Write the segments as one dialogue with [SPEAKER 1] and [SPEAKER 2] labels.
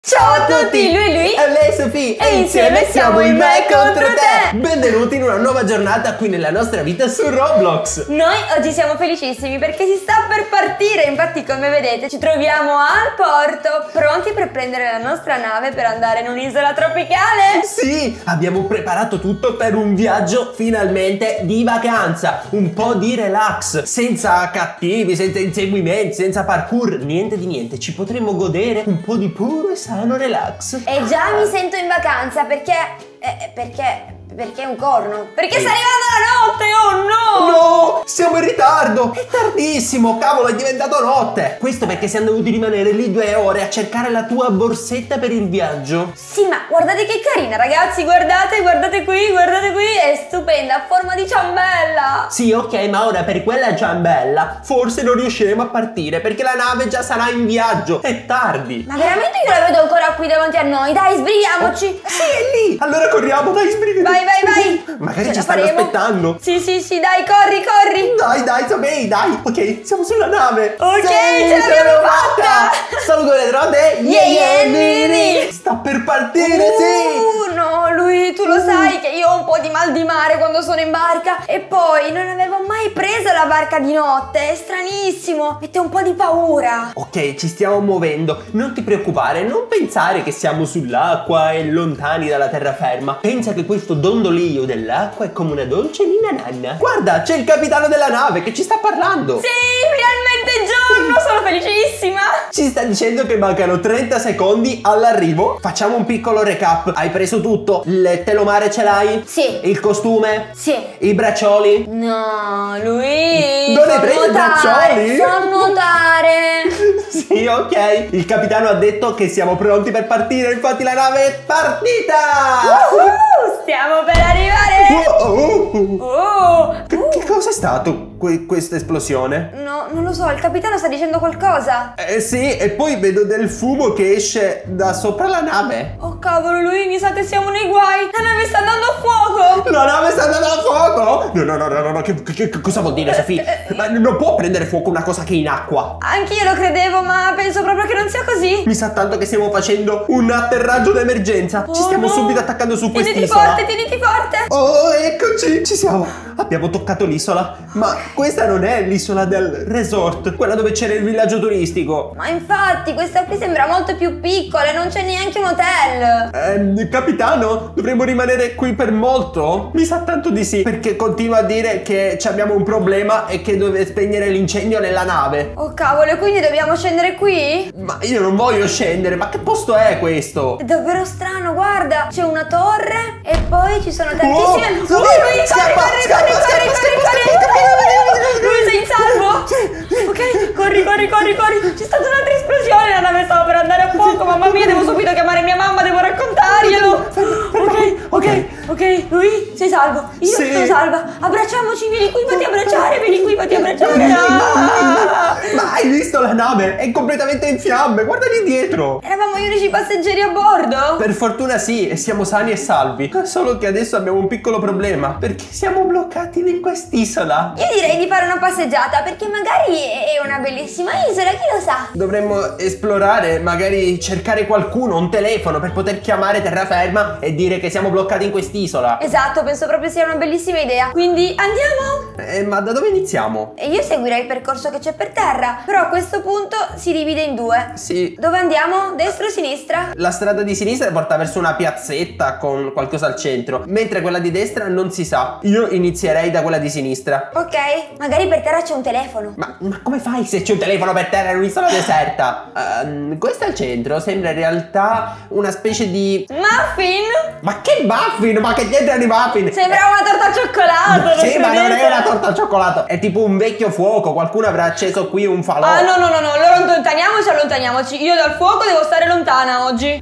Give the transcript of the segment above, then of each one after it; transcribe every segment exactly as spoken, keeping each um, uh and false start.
[SPEAKER 1] Ciao a tutti, lui lui
[SPEAKER 2] e lei Sofì
[SPEAKER 1] e insieme siamo i Me contro te.
[SPEAKER 2] Benvenuti in una nuova giornata qui nella nostra vita su Roblox.
[SPEAKER 1] Noi oggi siamo felicissimi perché si sta per partire. Infatti, come vedete, ci troviamo al porto, pronti per prendere la nostra nave per andare in un'isola tropicale.
[SPEAKER 2] Sì, abbiamo preparato tutto per un viaggio finalmente di vacanza. Un po' di relax, senza cattivi, senza inseguimenti, senza parkour, niente di niente. Ci potremo godere un po' di puro e sano relax.
[SPEAKER 1] E già mi sento in vacanza perché... Eh, perché... Perché è un corno? Perché
[SPEAKER 2] Ehi.
[SPEAKER 1] sta arrivando la notte, oh no!
[SPEAKER 2] No, siamo in ritardo, è tardissimo, cavolo, è diventato notte. Questo perché siamo dovuti rimanere lì due ore a cercare la tua borsetta per il viaggio.
[SPEAKER 1] Sì, ma guardate che carina, ragazzi, guardate, guardate qui, guardate qui, è stupenda, a forma di ciambella.
[SPEAKER 2] Sì, ok, ma ora per quella ciambella forse non riusciremo a partire perché la nave già sarà in viaggio, è tardi.
[SPEAKER 1] Ma veramente io la vedo ancora qui davanti a noi, dai, sbrighiamoci.
[SPEAKER 2] Oh, sì, è lì, allora corriamo, dai, sbrigati.
[SPEAKER 1] Vai, vai, vai.
[SPEAKER 2] Magari
[SPEAKER 1] Ce
[SPEAKER 2] ci
[SPEAKER 1] la
[SPEAKER 2] stanno
[SPEAKER 1] faremo?
[SPEAKER 2] aspettando.
[SPEAKER 1] Sì, sì, sì, dai, corri, corri.
[SPEAKER 2] Dai, dai, Sofì, dai. Ok, siamo sulla nave.
[SPEAKER 1] Ok,
[SPEAKER 2] Sì,
[SPEAKER 1] ce l'abbiamo fatta.
[SPEAKER 2] Saluto le drode.
[SPEAKER 1] Yeah, yeah, Nini.
[SPEAKER 2] Sta per partire,
[SPEAKER 1] Uh,
[SPEAKER 2] sì.
[SPEAKER 1] no, lui, tu lo sai che io ho un po' di mal di mare quando sono in barca. E poi non avevo mai preso la barca di notte. È stranissimo, mette un po' di paura.
[SPEAKER 2] Ok, ci stiamo muovendo. Non ti preoccupare, non pensare che siamo sull'acqua e lontani dalla terraferma. Pensa che questo dondolio dell'acqua è come una dolce nina nanna. Guarda, c'è il capitano della nave che ci sta parlando.
[SPEAKER 1] Sì, finalmente giorno, sono felicissima.
[SPEAKER 2] Ci sta dicendo che mancano trenta secondi all'arrivo. Facciamo un piccolo recap. Hai preso tutto? Il telomare ce l'hai?
[SPEAKER 1] Sì.
[SPEAKER 2] Il costume?
[SPEAKER 1] Sì.
[SPEAKER 2] I braccioli?
[SPEAKER 1] No, lui.
[SPEAKER 2] Non hai
[SPEAKER 1] so
[SPEAKER 2] preso i
[SPEAKER 1] nuotare,
[SPEAKER 2] braccioli?
[SPEAKER 1] So nuotare.
[SPEAKER 2] Sì, ok. Il capitano ha detto che siamo pronti per partire. Infatti la nave è partita.
[SPEAKER 1] Uh, stiamo per arrivare.
[SPEAKER 2] Oh, oh, oh.
[SPEAKER 1] Oh.
[SPEAKER 2] Che, che cosa è stato que- questa esplosione?
[SPEAKER 1] No, non lo so, il capitano sta dicendo qualcosa.
[SPEAKER 2] Eh sì, e poi vedo del fumo che esce da sopra la nave.
[SPEAKER 1] Oh cavolo, lui, mi sa che siamo nei guai. La nave sta andando a fuoco.
[SPEAKER 2] La nave sta andando a fuoco? No, no, no, no, no, no. Che, che, che cosa vuol dire, Sofì? Ma non può prendere fuoco una cosa che è in acqua.
[SPEAKER 1] Anch'io lo credevo, ma penso proprio che non sia così.
[SPEAKER 2] Mi sa tanto che stiamo facendo un atterraggio d'emergenza.
[SPEAKER 1] Oh,
[SPEAKER 2] Ci stiamo
[SPEAKER 1] no.
[SPEAKER 2] subito attaccando su
[SPEAKER 1] Tieniti
[SPEAKER 2] quest'isola.
[SPEAKER 1] forte, tieniti forte.
[SPEAKER 2] Oh, eccoci, ci siamo. Abbiamo toccato l'isola. Ma questa non è l'isola del resort, quella dove c'era il villaggio turistico.
[SPEAKER 1] Ma infatti, questa qui sembra molto più piccola e non c'è neanche un hotel.
[SPEAKER 2] Ehm, capitano, dovremmo rimanere qui per molto? Mi sa tanto di sì, perché continua a dire che abbiamo un problema e che deve spegnere l'incendio nella nave.
[SPEAKER 1] Oh cavolo, quindi dobbiamo scendere qui?
[SPEAKER 2] Ma io non voglio scendere, ma che posto è questo?
[SPEAKER 1] È davvero strano, guarda, c'è una torre e poi ci sono tantissime...
[SPEAKER 2] Oh,
[SPEAKER 1] lui, lui,
[SPEAKER 2] oh,
[SPEAKER 1] corri,
[SPEAKER 2] scappa,
[SPEAKER 1] corri,
[SPEAKER 2] scappa,
[SPEAKER 1] corri,
[SPEAKER 2] scappa,
[SPEAKER 1] corri,
[SPEAKER 2] scappa,
[SPEAKER 1] corri,
[SPEAKER 2] scappa,
[SPEAKER 1] corri. Lui, sei in salvo? Ok, corri, corri, corri, corri. C'è stata un'altra esplosione, la nave stava per andare a fuoco. Mamma mia, devo subito chiamare mia mamma, devo raccontarglielo. Ok, ok, ok, lui, sei salvo. Io
[SPEAKER 2] Sì.
[SPEAKER 1] sono salva. Abbracciamoci, vieni qui, fatti abbracciare, vieni qui, fatti abbracciare. Ah.
[SPEAKER 2] Ma hai visto la nave? È completamente in fiamme, guarda di dietro.
[SPEAKER 1] Eravamo gli unici passeggeri a bordo?
[SPEAKER 2] Per fortuna sì, e siamo sani e salvi. Solo che adesso abbiamo un piccolo problema, perché siamo bloccati in quest'isola.
[SPEAKER 1] Io direi di fare una passeggiata perché magari è una bellissima isola, chi lo sa?
[SPEAKER 2] Dovremmo esplorare, magari cercare qualcuno, un telefono per poter chiamare terraferma e dire che siamo bloccati in quest'isola.
[SPEAKER 1] Esatto, penso proprio sia una bellissima idea. Quindi andiamo?
[SPEAKER 2] Eh, ma da dove iniziamo?
[SPEAKER 1] E io seguirei il percorso che c'è per terra, però a questo punto si divide in due.
[SPEAKER 2] Sì.
[SPEAKER 1] Dove andiamo? Destra o sinistra?
[SPEAKER 2] La strada di sinistra porta verso una piazzetta con qualcosa al centro, mentre quella di destra non si sa. Io inizierei da quella di sinistra.
[SPEAKER 1] Ok, magari per terra c'è un telefono.
[SPEAKER 2] Ma, ma come fai se c'è un telefono per terra in un'isola deserta? Um, questo al centro sembra in realtà una specie di...
[SPEAKER 1] Muffin?
[SPEAKER 2] Ma che muffin? Ma che c'entrano i muffin?
[SPEAKER 1] Sembra una torta al cioccolato.
[SPEAKER 2] Sì, ma non
[SPEAKER 1] credete?
[SPEAKER 2] è una torta al cioccolato. È tipo un vecchio fuoco. Qualcuno avrà acceso qui un falò.
[SPEAKER 1] Ah no no no no, allora allontaniamoci, allontaniamoci. Io dal fuoco devo stare lontana oggi.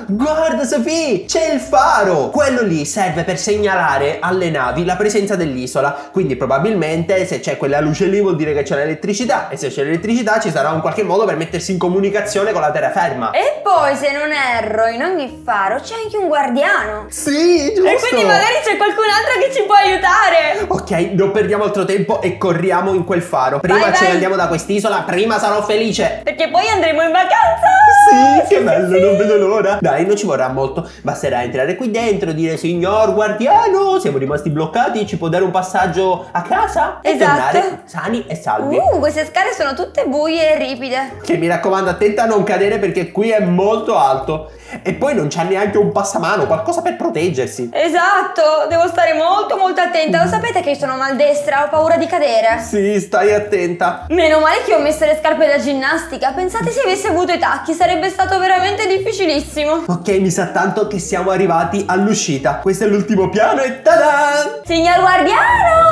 [SPEAKER 2] Guarda Sofì, c'è il faro. Quello lì serve per segnalare alle navi la presenza dell'isola. Quindi probabilmente se c'è quella luce lì vuol dire che c'è l'elettricità. E se c'è l'elettricità ci sarà un qualche modo per mettersi in comunicazione con la terraferma.
[SPEAKER 1] E poi, se non erro, in ogni faro c'è anche un guardiano.
[SPEAKER 2] Sì, giusto.
[SPEAKER 1] E quindi magari c'è qualcun altro che ci può aiutare.
[SPEAKER 2] Ok, non perdiamo altro tempo e corriamo in quel faro. Prima
[SPEAKER 1] Vai,
[SPEAKER 2] ce
[SPEAKER 1] vai.
[SPEAKER 2] ne andiamo da quest'isola, prima sarò felice.
[SPEAKER 1] Perché poi andremo in vacanza.
[SPEAKER 2] Sì, che bello, sì. Non vedo l'ora. Dai, non ci vorrà molto. Basterà entrare qui dentro, dire signor guardiano, siamo rimasti bloccati, ci può dare un passaggio a casa? E
[SPEAKER 1] Esatto.
[SPEAKER 2] tornare sani e salvi.
[SPEAKER 1] Uh, queste scale sono tutte buie e ripide.
[SPEAKER 2] Che mi raccomando, attenta a non cadere perché qui è molto alto. E poi non c'è neanche un passamano, qualcosa per proteggersi.
[SPEAKER 1] Esatto, devo stare molto molto attenta. Lo sapete che io sono maldestra, ho paura di cadere.
[SPEAKER 2] Sì, stai attenta.
[SPEAKER 1] Meno male che ho messo le scarpe da ginnastica. Pensate se avessi avuto i tacchi, sarebbe stato veramente difficilissimo.
[SPEAKER 2] Ok, mi sa tanto che siamo arrivati all'uscita. Questo è l'ultimo piano e tada!
[SPEAKER 1] Signor guardiano!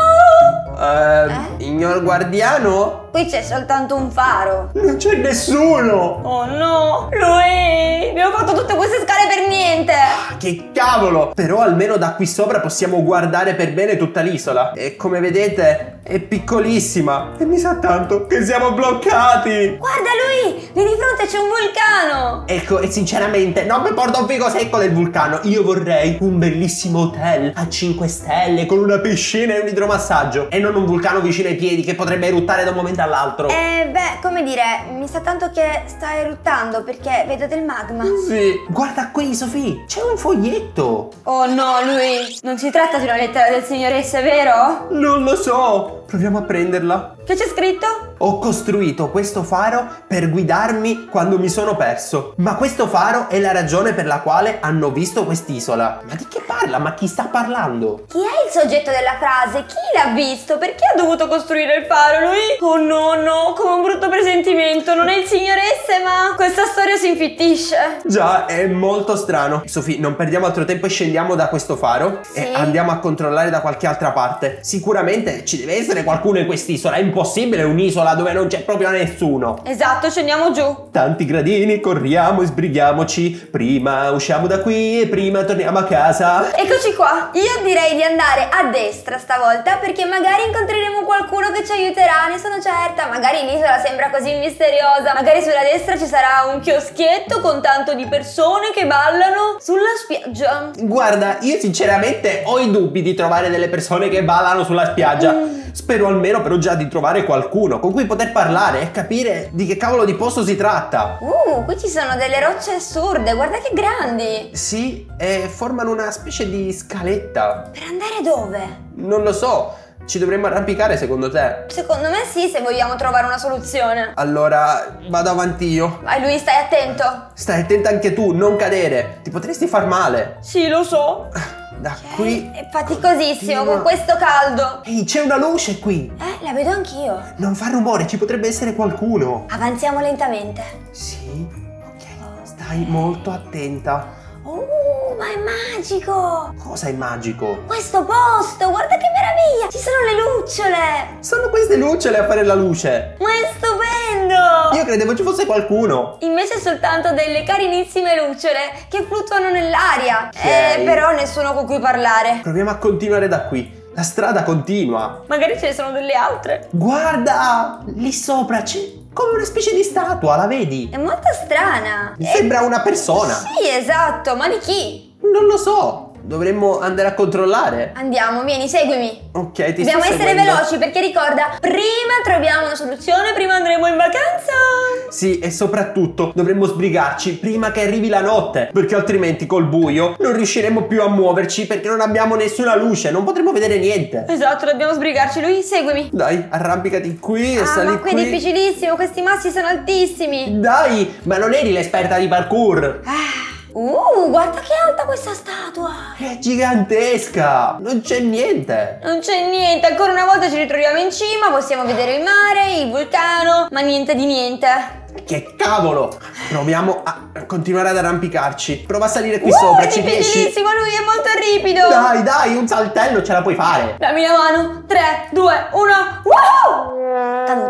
[SPEAKER 2] Eh,
[SPEAKER 1] Eh?
[SPEAKER 2] signor guardiano?
[SPEAKER 1] Qui c'è soltanto un faro.
[SPEAKER 2] Non c'è nessuno!
[SPEAKER 1] Oh no, lui! Abbiamo fatto tutte queste scale per niente.
[SPEAKER 2] Che cavolo! Però almeno da qui sopra possiamo guardare per bene tutta l'isola. E come vedete è piccolissima. E mi sa tanto che siamo bloccati.
[SPEAKER 1] Guarda lui, lì di fronte c'è un vulcano.
[SPEAKER 2] Ecco, e sinceramente non mi porta un figo secco del vulcano. Io vorrei un bellissimo hotel a cinque stelle con una piscina e un idromassaggio. E non un vulcano vicino ai piedi che potrebbe eruttare da un momento all'altro.
[SPEAKER 1] Eh beh, come dire, mi sa tanto che sta eruttando perché vedo del magma.
[SPEAKER 2] Sì. Guarda qui, Sofì, c'è un foglietto.
[SPEAKER 1] Oh no, lui, non si tratta di una lettera del signoressa, vero?
[SPEAKER 2] Non lo so. Proviamo a prenderla.
[SPEAKER 1] Che c'è scritto?
[SPEAKER 2] Ho costruito questo faro per guidarmi quando mi sono perso. Ma questo faro è la ragione per la quale hanno visto quest'isola. Ma di che parla? Ma chi sta parlando?
[SPEAKER 1] Chi è il soggetto della frase? Chi l'ha visto? Perché ha dovuto costruire il faro lui? Oh no, no, come un brutto presentimento. Non è il signoresse, ma questa storia si infittisce.
[SPEAKER 2] Già, è molto strano. Sofì, non perdiamo altro tempo e scendiamo da questo faro.
[SPEAKER 1] Sì.
[SPEAKER 2] E andiamo a controllare da qualche altra parte. Sicuramente ci deve essere qualcuno in quest'isola. È impossibile un'isola dove non c'è proprio nessuno.
[SPEAKER 1] Esatto, scendiamo giù.
[SPEAKER 2] Tanti gradini, corriamo e sbrighiamoci. Prima usciamo da qui e prima torniamo a casa.
[SPEAKER 1] Eccoci qua. Io direi di andare a destra stavolta perché magari incontreremo qualcuno che ci aiuterà, ne sono certa. Magari l'isola sembra così misteriosa. Magari sulla destra ci sarà un chioschetto con tanto di persone che ballano sulla spiaggia.
[SPEAKER 2] Guarda, io sinceramente ho i dubbi di trovare delle persone che ballano sulla spiaggia.
[SPEAKER 1] Mm.
[SPEAKER 2] Spero almeno però già di trovare qualcuno con cui poter parlare e capire di che cavolo di posto si tratta.
[SPEAKER 1] Uh, qui ci sono delle rocce assurde, guarda che grandi.
[SPEAKER 2] Sì, e formano una specie di scaletta.
[SPEAKER 1] Per andare dove?
[SPEAKER 2] Non lo so, ci dovremmo arrampicare secondo te?
[SPEAKER 1] Secondo me sì, se vogliamo trovare una soluzione.
[SPEAKER 2] Allora, vado avanti io.
[SPEAKER 1] Vai lui, stai attento.
[SPEAKER 2] Stai attenta anche tu, non cadere. Ti potresti far male.
[SPEAKER 1] Sì, lo so.
[SPEAKER 2] Da qui...
[SPEAKER 1] È faticosissimo
[SPEAKER 2] Fino-
[SPEAKER 1] con questo caldo.
[SPEAKER 2] Ehi, c'è una luce qui.
[SPEAKER 1] Eh, la vedo anch'io.
[SPEAKER 2] Non fa rumore, ci potrebbe essere qualcuno.
[SPEAKER 1] Avanziamo lentamente.
[SPEAKER 2] Sì, ok, stai molto attenta.
[SPEAKER 1] Uh, ma è magico.
[SPEAKER 2] Cosa è magico?
[SPEAKER 1] Questo posto, guarda che meraviglia. Ci sono le lucciole.
[SPEAKER 2] Sono queste lucciole a fare la luce.
[SPEAKER 1] Ma è stupendo.
[SPEAKER 2] Io credevo ci fosse qualcuno.
[SPEAKER 1] Invece soltanto delle carinissime lucciole che fluttuano nell'aria.
[SPEAKER 2] Ok.
[SPEAKER 1] Eh, però nessuno con cui parlare.
[SPEAKER 2] Proviamo a continuare da qui. La strada continua.
[SPEAKER 1] Magari ce ne sono delle altre.
[SPEAKER 2] Guarda, lì sopra c'è come una specie di statua, la vedi?
[SPEAKER 1] È molto strana.
[SPEAKER 2] Mi sembra una persona.
[SPEAKER 1] Sì, esatto, ma di chi?
[SPEAKER 2] Non lo so. Dovremmo andare a controllare.
[SPEAKER 1] Andiamo, vieni, seguimi.
[SPEAKER 2] Ok, ti sto
[SPEAKER 1] Dobbiamo essere
[SPEAKER 2] seguendo.
[SPEAKER 1] veloci perché ricorda, prima troviamo una soluzione, prima andremo in vacanza.
[SPEAKER 2] Sì, e soprattutto dovremmo sbrigarci prima che arrivi la notte, perché altrimenti col buio non riusciremo più a muoverci perché non abbiamo nessuna luce, non potremo vedere niente.
[SPEAKER 1] Esatto, dobbiamo sbrigarci. Lui, seguimi.
[SPEAKER 2] Dai, arrampicati qui e
[SPEAKER 1] Ah,
[SPEAKER 2] sali
[SPEAKER 1] ma qui è difficilissimo, questi massi sono altissimi.
[SPEAKER 2] Dai, ma non eri l'esperta di parkour?
[SPEAKER 1] Ah, uh, guarda che alta questa statua.
[SPEAKER 2] È gigantesca, non c'è niente.
[SPEAKER 1] Non c'è niente, ancora una volta ci ritroviamo in cima, possiamo vedere il mare, il vulcano, ma niente di niente.
[SPEAKER 2] Che cavolo! Proviamo a continuare ad arrampicarci. Prova a salire qui
[SPEAKER 1] Uh,
[SPEAKER 2] sopra,
[SPEAKER 1] è
[SPEAKER 2] ci riesci?
[SPEAKER 1] difficilissimo, lui è molto ripido.
[SPEAKER 2] Dai, dai, un saltello ce la puoi fare.
[SPEAKER 1] Dammi la mano. tre, due, uno. Wow! Caduta.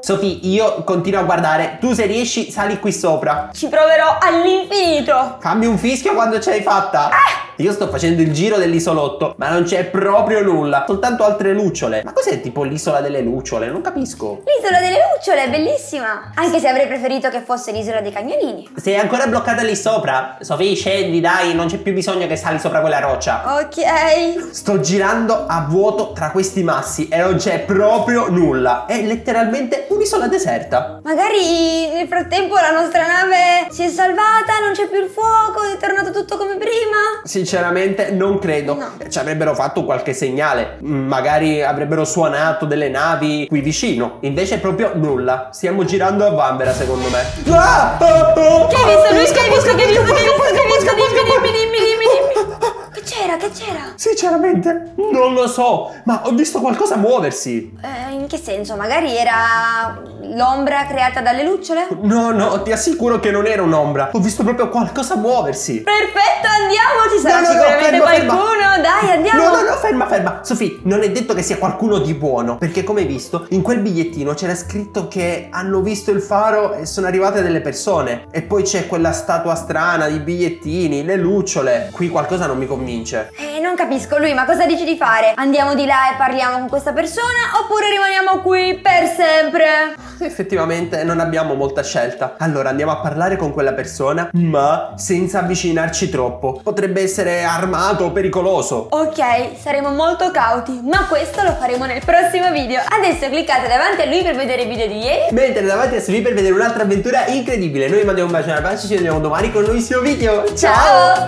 [SPEAKER 2] Sofì, io continuo a guardare. Tu se riesci sali qui sopra.
[SPEAKER 1] Ci proverò all'infinito.
[SPEAKER 2] Fammi un fischio quando ce l'hai fatta.
[SPEAKER 1] Ah!
[SPEAKER 2] Io sto facendo il giro dell'isolotto, ma non c'è proprio nulla, soltanto altre lucciole. Ma cos'è tipo l'isola delle lucciole? Non capisco.
[SPEAKER 1] L'isola delle lucciole è bellissima, anche se avrei preferito che fosse l'isola dei cagnolini.
[SPEAKER 2] Sei ancora bloccata lì sopra? Sofì, scendi, dai, non c'è più bisogno che sali sopra quella roccia.
[SPEAKER 1] Ok.
[SPEAKER 2] Sto girando a vuoto tra questi massi e non c'è proprio nulla. È letteralmente un'isola deserta.
[SPEAKER 1] Magari nel frattempo la nostra nave si è salvata, non c'è più il fuoco, è tornato tutto come prima.
[SPEAKER 2] Sinceramente non credo.
[SPEAKER 1] No.
[SPEAKER 2] Ci avrebbero fatto qualche segnale. Magari avrebbero suonato delle navi qui vicino. Invece proprio nulla. Stiamo girando a vanvera secondo me. Ah! Oh, oh,
[SPEAKER 1] Che hai visto Luis? Che hai visto? Che hai visto? Che hai visto? Che hai visto? Dimmi, dimmi, dimmi, dimmi, dimmi. Che c'era? Che c'era?
[SPEAKER 2] Sinceramente non lo so. Ma ho visto qualcosa muoversi.
[SPEAKER 1] Eh, in che senso? Magari era l'ombra creata dalle lucciole?
[SPEAKER 2] No, no, ti assicuro che non era un'ombra. Ho visto proprio qualcosa muoversi.
[SPEAKER 1] Perfetto, andiamo, ci sarà
[SPEAKER 2] No, no, no,
[SPEAKER 1] sicuramente
[SPEAKER 2] ferma, ferma.
[SPEAKER 1] qualcuno. Dai, andiamo.
[SPEAKER 2] No, no, no, ferma, ferma. Sofì, non è detto che sia qualcuno di buono. Perché come hai visto, in quel bigliettino c'era scritto che hanno visto il faro e sono arrivate delle persone. E poi c'è quella statua strana di bigliettini, le lucciole. Qui qualcosa non mi convince.
[SPEAKER 1] Eh, non capisco, lui, ma cosa dici di fare? Andiamo di là e parliamo con questa persona oppure rimaniamo qui per sempre?
[SPEAKER 2] Effettivamente non abbiamo molta scelta. Allora andiamo a parlare con quella persona, ma senza avvicinarci troppo. Potrebbe essere armato o pericoloso.
[SPEAKER 1] Ok, saremo molto cauti, ma questo lo faremo nel prossimo video. Adesso cliccate davanti a lui per vedere i video di ieri,
[SPEAKER 2] mentre davanti a Sofì per vedere un'altra avventura incredibile. Noi mandiamo un bacio alla pace, ci vediamo domani con un nuovissimo video. Ciao!
[SPEAKER 1] Ciao!